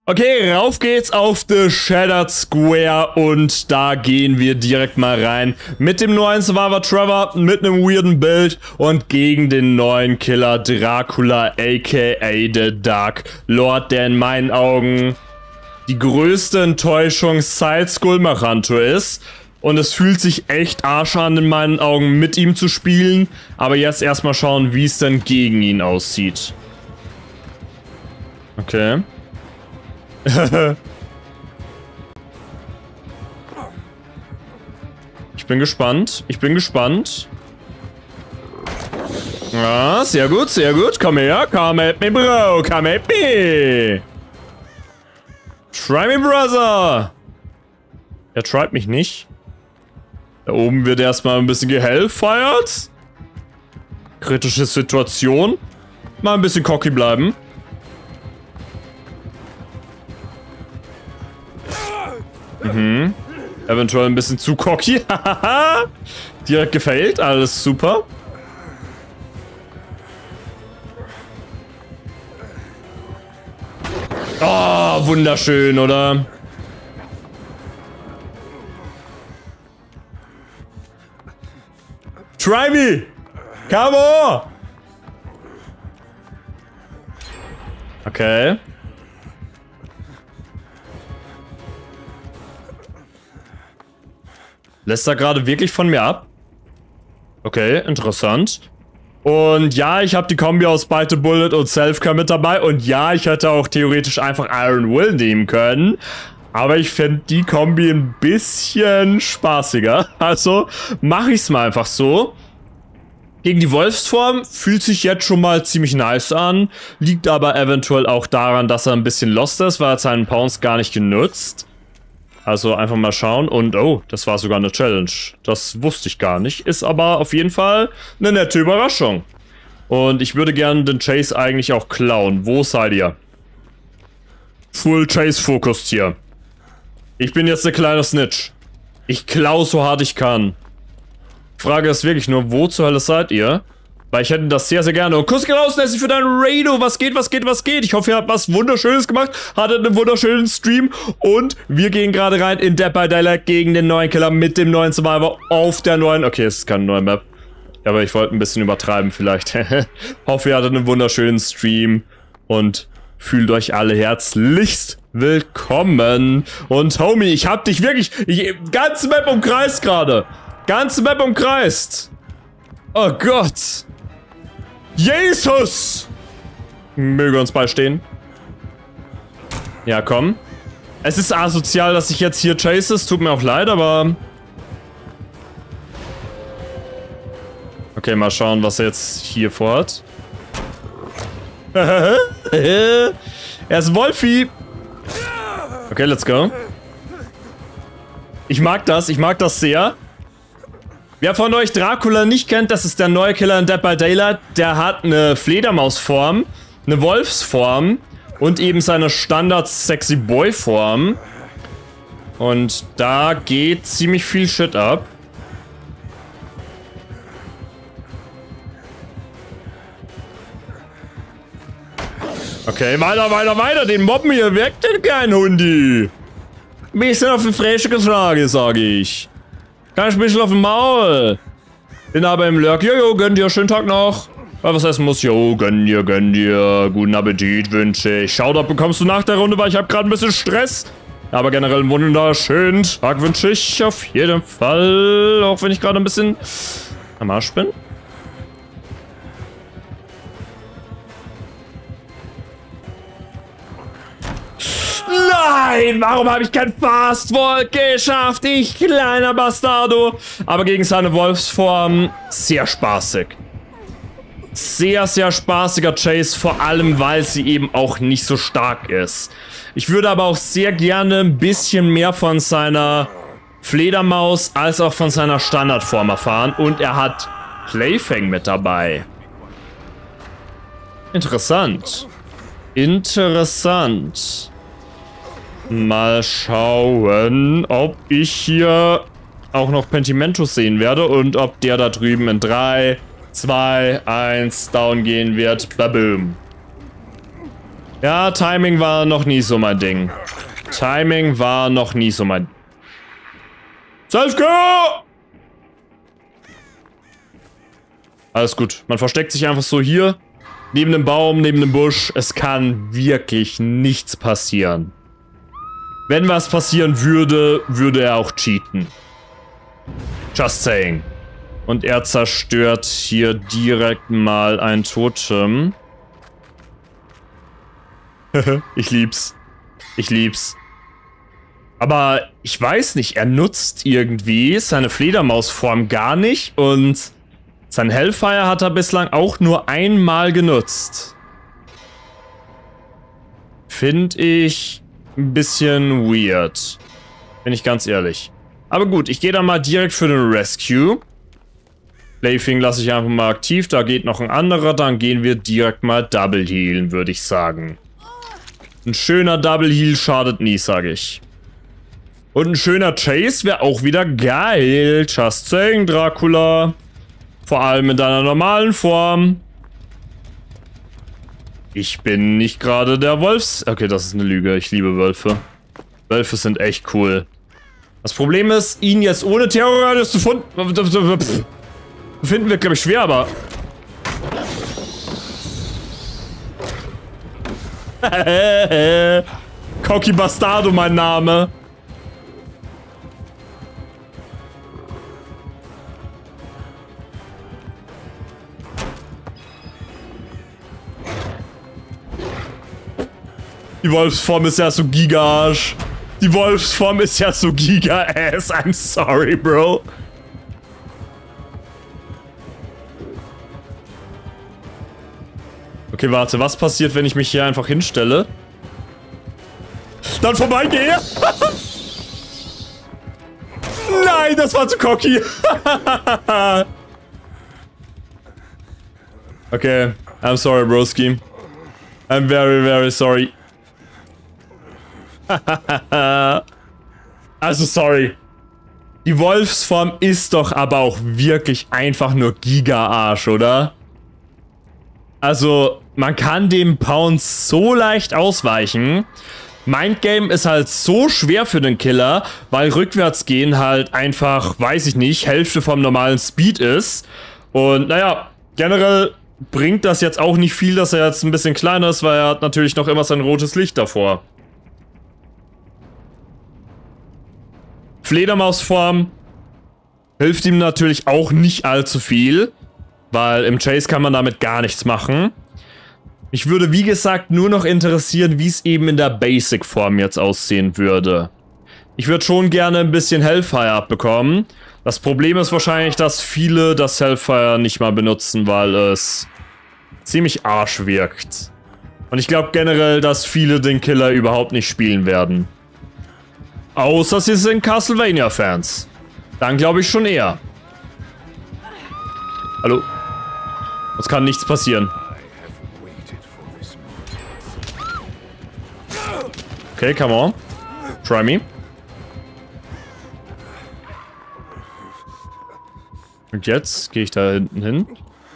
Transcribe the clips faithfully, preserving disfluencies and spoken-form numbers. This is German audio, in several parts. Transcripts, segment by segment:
Okay, rauf geht's auf The Shattered Square und da gehen wir direkt mal rein mit dem neuen Survivor Trevor, mit einem weirden Bild und gegen den neuen Killer Dracula aka The Dark Lord, der in meinen Augen die größte Enttäuschung seit Skullmarantor ist. Und es fühlt sich echt arsch an in meinen Augen mit ihm zu spielen, aber jetzt erstmal schauen, wie es denn gegen ihn aussieht. Okay. Ich bin gespannt. Ich bin gespannt. Ja, sehr gut, sehr gut. Komm her. Come at me, bro. Come at me. Try me, brother. Er tryt mich nicht. Da oben wird erstmal ein bisschen gehellfeiert. Kritische Situation. Mal ein bisschen cocky bleiben. Mhm. Eventuell ein bisschen zu cocky. Direkt gefailt. Alles super. Oh, wunderschön, oder? Try me! Come on! Okay. Lässt er gerade wirklich von mir ab? Okay, interessant. Und ja, ich habe die Kombi aus Bite the Bullet und Self-Care mit dabei. Und ja, ich hätte auch theoretisch einfach Iron Will nehmen können. Aber ich finde die Kombi ein bisschen spaßiger. Also mache ich es mal einfach so. Gegen die Wolfsform fühlt sich jetzt schon mal ziemlich nice an. Liegt aber eventuell auch daran, dass er ein bisschen lost ist, weil er seinen Pounce gar nicht genutzt. Also einfach mal schauen und oh, das war sogar eine Challenge. Das wusste ich gar nicht. Ist aber auf jeden Fall eine nette Überraschung. Und ich würde gerne den Chase eigentlich auch klauen. Wo seid ihr? Full Chase fokust hier. Ich bin jetzt der kleine Snitch. Ich klau so hart ich kann. Frage ist wirklich nur, wo zur Hölle seid ihr? Weil ich hätte das sehr, sehr gerne. Und Kuss geht raus, Nessie, für deinen Raido. Was geht, was geht, was geht? Ich hoffe, ihr habt was Wunderschönes gemacht. Hattet einen wunderschönen Stream. Und wir gehen gerade rein in Dead by Daylight gegen den neuen Killer mit dem neuen Survivor auf der neuen... Okay, es ist keine neue Map. Ja, aber ich wollte ein bisschen übertreiben vielleicht. Hoffe, ihr hattet einen wunderschönen Stream. Und fühlt euch alle herzlichst willkommen. Und Homie, ich hab dich wirklich... Ich, ganze Map umkreist gerade. Ganze Map umkreist. Oh Gott. Jesus! Möge uns beistehen. Ja, komm. Es ist asozial, dass ich jetzt hier chase. Es tut mir auch leid, aber... Okay, mal schauen, was er jetzt hier vorhat. Er ist Wolfi. Okay, let's go. Ich mag das. Ich mag das sehr. Wer von euch Dracula nicht kennt, das ist der neue Killer in Dead by Daylight. Der hat eine Fledermausform, eine Wolfsform und eben seine Standard-Sexy-Boy-Form. Und da geht ziemlich viel Shit ab. Okay, weiter, weiter, weiter. Den mobben hier weg, den kleinen Hundi. Bisschen auf die Fräsche geschlagen, sage ich. Kann ich ein bisschen auf den Maul. Bin aber im Lurk. Jojo, gönn dir. Schönen Tag noch. Weil was essen muss. Jo, gönn dir, gönn dir. Guten Appetit wünsche ich. Shoutout bekommst du nach der Runde, weil ich habe gerade ein bisschen Stress. Aber generell einen wunderschönen Tag wünsche ich auf jeden Fall. Auch wenn ich gerade ein bisschen am Arsch bin. Nein, warum habe ich kein Fastwalk geschafft? Ich kleiner Bastardo. Aber gegen seine Wolfsform sehr spaßig. Sehr, sehr spaßiger Chase, vor allem, weil sie eben auch nicht so stark ist. Ich würde aber auch sehr gerne ein bisschen mehr von seiner Fledermaus als auch von seiner Standardform erfahren. Und er hat Playfang mit dabei. Interessant. Interessant. Mal schauen, ob ich hier auch noch Pentimentus sehen werde und ob der da drüben in drei, zwei, eins down gehen wird. Baboom. Ja, Timing war noch nie so mein Ding. Timing war noch nie so mein... Selfcare! Alles gut. Man versteckt sich einfach so hier. Neben dem Baum, neben dem Busch. Es kann wirklich nichts passieren. Wenn was passieren würde, würde er auch cheaten. Just saying. Und er zerstört hier direkt mal ein Totem. Ich lieb's. Ich lieb's. Aber ich weiß nicht, er nutzt irgendwie seine Fledermausform gar nicht und sein Hellfire hat er bislang auch nur einmal genutzt. Finde ich ein bisschen weird. Bin ich ganz ehrlich. Aber gut, ich gehe dann mal direkt für den Rescue. Plaything lasse ich einfach mal aktiv, da geht noch ein anderer, dann gehen wir direkt mal Double Healen, würde ich sagen. Ein schöner Double Heal schadet nie, sage ich. Und ein schöner Chase wäre auch wieder geil. Just saying, Dracula. Vor allem in deiner normalen Form. Ich bin nicht gerade der Wolfs... Okay, das ist eine Lüge. Ich liebe Wölfe. Wölfe sind echt cool. Das Problem ist, ihn jetzt ohne Terror zu finden... Finden wir, glaube ich, schwer, aber... Cocky Bastardo, mein Name. Die Wolfsform ist ja so giga-Arsch. Die Wolfsform ist ja so giga-Ass. I'm sorry, bro. Okay, warte. Was passiert, wenn ich mich hier einfach hinstelle? Dann vorbeigehe? Nein, das war zu cocky. Okay. I'm sorry, broski. I'm very, very sorry. Also, sorry. Die Wolfsform ist doch aber auch wirklich einfach nur Giga-Arsch, oder? Also, man kann dem Pounce so leicht ausweichen. Mindgame ist halt so schwer für den Killer, weil rückwärts gehen halt einfach, weiß ich nicht, Hälfte vom normalen Speed ist. Und naja, generell bringt das jetzt auch nicht viel, dass er jetzt ein bisschen kleiner ist, weil er hat natürlich noch immer sein rotes Licht davor. Fledermausform hilft ihm natürlich auch nicht allzu viel, weil im Chase kann man damit gar nichts machen. Mich würde, wie gesagt, nur noch interessieren, wie es eben in der Basic-Form jetzt aussehen würde. Ich würde schon gerne ein bisschen Hellfire abbekommen. Das Problem ist wahrscheinlich, dass viele das Hellfire nicht mal benutzen, weil es ziemlich arsch wirkt. Und ich glaube generell, dass viele den Killer überhaupt nicht spielen werden. Außer sie sind Castlevania-Fans. Dann glaube ich schon eher. Hallo? Es kann nichts passieren. Okay, come on. Try me. Und jetzt gehe ich da hinten hin.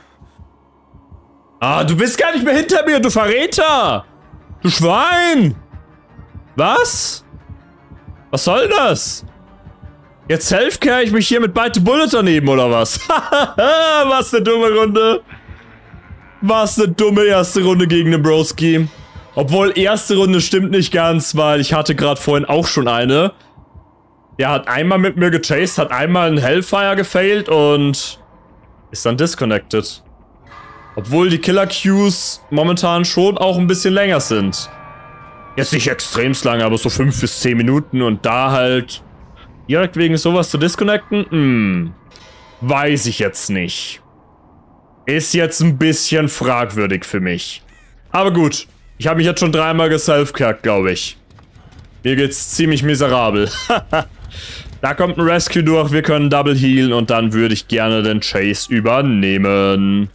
Ah, du bist gar nicht mehr hinter mir, du Verräter! Du Schwein! Was? Was soll das? Jetzt selfcare ich mich hier mit Bite the Bullet daneben, oder was? Was eine dumme Runde. Was eine dumme erste Runde gegen den Broski. Obwohl, erste Runde stimmt nicht ganz, weil ich hatte gerade vorhin auch schon eine. Der hat einmal mit mir gechased, hat einmal einen Hellfire gefailt und ist dann disconnected. Obwohl die Killer-Queues momentan schon auch ein bisschen länger sind. Jetzt nicht extremst lang, aber so fünf bis zehn Minuten und da halt direkt wegen sowas zu disconnecten? Hm, weiß ich jetzt nicht. Ist jetzt ein bisschen fragwürdig für mich. Aber gut, ich habe mich jetzt schon dreimal geselfcared, glaube ich. Mir geht's ziemlich miserabel. Da kommt ein Rescue durch, wir können Double Healen und dann würde ich gerne den Chase übernehmen.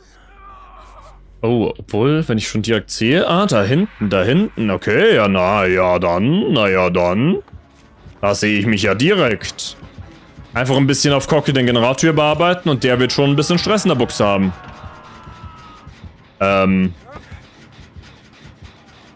Oh, obwohl, wenn ich schon direkt sehe... Ah, da hinten, da hinten. Okay, ja, na ja dann, na ja dann. Da sehe ich mich ja direkt. Einfach ein bisschen auf Cocky den Generator bearbeiten und der wird schon ein bisschen Stress in der Buchse haben. Ähm...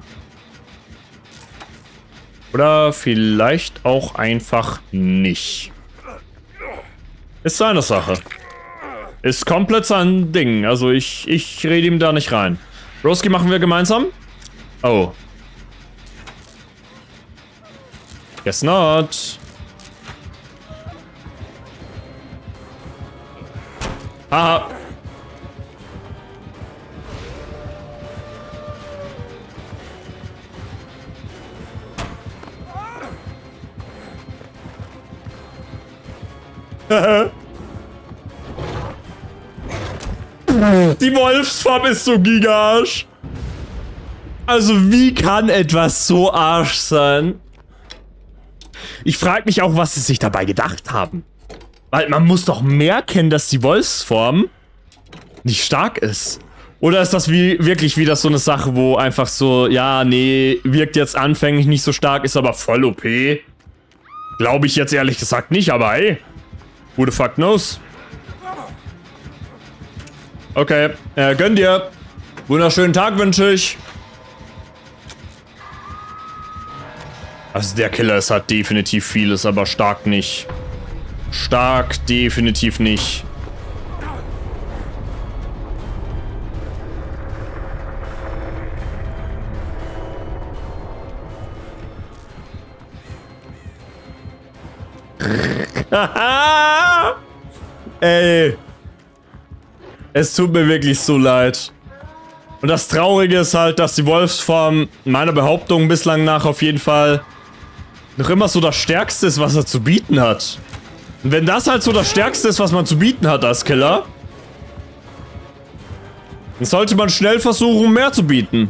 Oder vielleicht auch einfach nicht. Ist seine Sache. Ist komplett sein Ding. Also ich, ich rede ihm da nicht rein. Broski machen wir gemeinsam? Oh. Guess not. Aha. Die Wolfsform ist so giga-Arsch. Also wie kann etwas so Arsch sein? Ich frage mich auch, was sie sich dabei gedacht haben. Weil man muss doch merken, dass die Wolfsform nicht stark ist. Oder ist das wie wirklich wieder so eine Sache, wo einfach so, ja, nee, wirkt jetzt anfänglich nicht so stark, ist aber voll O P? Glaube ich jetzt ehrlich gesagt nicht, aber hey. Who the fuck knows? Okay, äh, gönn dir. Wunderschönen Tag wünsche ich. Also der Killer ist halt definitiv vieles, aber stark nicht. Stark definitiv nicht. Ey. Es tut mir wirklich so leid. Und das Traurige ist halt, dass die Wolfsform meiner Behauptung bislang nach auf jeden Fall noch immer so das Stärkste ist, was er zu bieten hat. Und wenn das halt so das Stärkste ist, was man zu bieten hat als Killer, dann sollte man schnell versuchen, mehr zu bieten.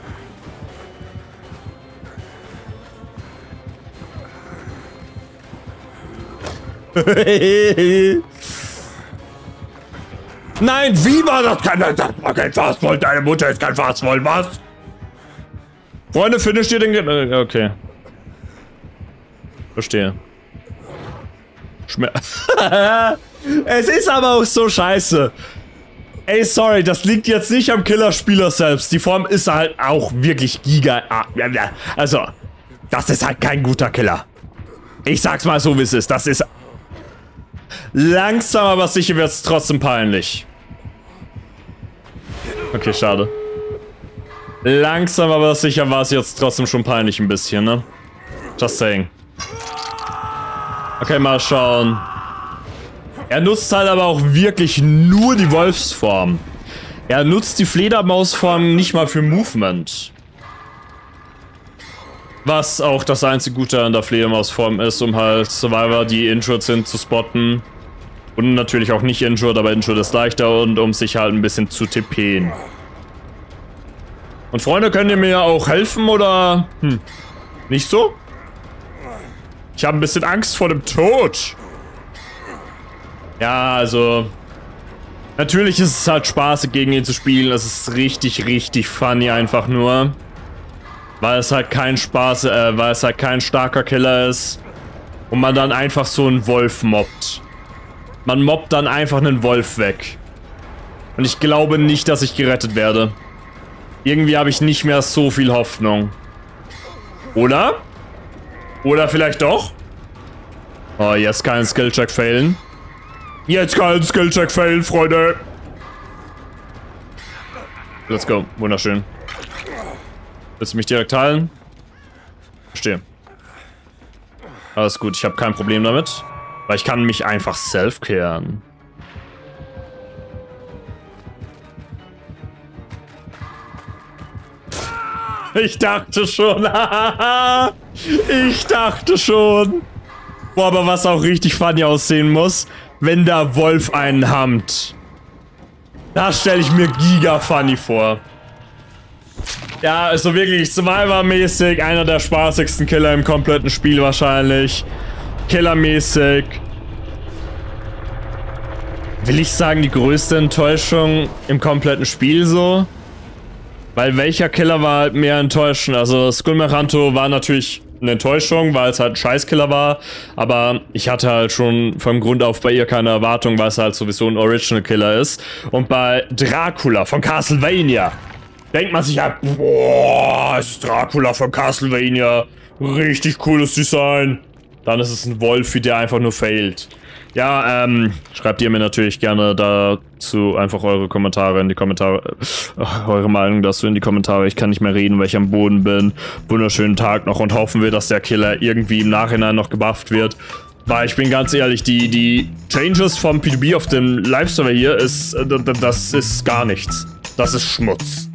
Nein, wie war das? Kein, das war kein Fastball. Deine Mutter ist kein Fastball, was? Freunde, finish dir den... Ge okay. Verstehe. Schmer... Es ist aber auch so scheiße. Ey, sorry, das liegt jetzt nicht am Killerspieler selbst. Die Form ist halt auch wirklich giga... Also, das ist halt kein guter Killer. Ich sag's mal so, wie es ist. Das ist... Langsam, aber sicher wird's trotzdem peinlich. Okay, schade. Langsam, aber sicher war es jetzt trotzdem schon peinlich ein bisschen, ne? Just saying. Okay, mal schauen. Er nutzt halt aber auch wirklich nur die Wolfsform. Er nutzt die Fledermausform nicht mal für Movement. Was auch das einzige Gute an der Fledermausform ist, um halt Survivor, die injured sind, zu spotten. Und natürlich auch nicht injured, aber injured ist leichter und um sich halt ein bisschen zu tippen. Und Freunde, könnt ihr mir auch helfen oder... Hm, nicht so? Ich habe ein bisschen Angst vor dem Tod. Ja, also... Natürlich ist es halt spaßig, gegen ihn zu spielen. Es ist richtig, richtig funny einfach nur. Weil es halt kein Spaß, äh, weil es halt kein starker Killer ist. Und man dann einfach so einen Wolf mobbt. Man mobbt dann einfach einen Wolf weg. Und ich glaube nicht, dass ich gerettet werde. Irgendwie habe ich nicht mehr so viel Hoffnung. Oder? Oder vielleicht doch? Oh, jetzt kein Skillcheck failen. Jetzt kein Skillcheck failen, Freunde. Let's go. Wunderschön. Willst du mich direkt heilen? Verstehe. Alles gut, ich habe kein Problem damit. Weil ich kann mich einfach self-caren. Ich dachte schon. Ich dachte schon. Boah, aber was auch richtig funny aussehen muss, wenn der Wolf einen hammt. Das stelle ich mir giga funny vor. Ja, also wirklich Survivor-mäßig einer der spaßigsten Killer im kompletten Spiel wahrscheinlich. Killermäßig. Will ich sagen, die größte Enttäuschung im kompletten Spiel so? Weil welcher Killer war halt mehr enttäuschend? Also Skull Meranto war natürlich eine Enttäuschung, weil es halt ein Scheißkiller war. Aber ich hatte halt schon vom Grund auf bei ihr keine Erwartung, weil es halt sowieso ein Original-Killer ist. Und bei Dracula von Castlevania denkt man sich halt, boah, es ist Dracula von Castlevania. Richtig cooles Design. Dann ist es ein Wolfi, der einfach nur failt. Ja, ähm, schreibt ihr mir natürlich gerne dazu einfach eure Kommentare in die Kommentare, äh, eure Meinung dazu in die Kommentare. Ich kann nicht mehr reden, weil ich am Boden bin. Wunderschönen Tag noch und hoffen wir, dass der Killer irgendwie im Nachhinein noch gebufft wird. Weil ich bin ganz ehrlich, die, die Changes vom P zwei B auf dem Live-Server hier ist, das ist gar nichts. Das ist Schmutz.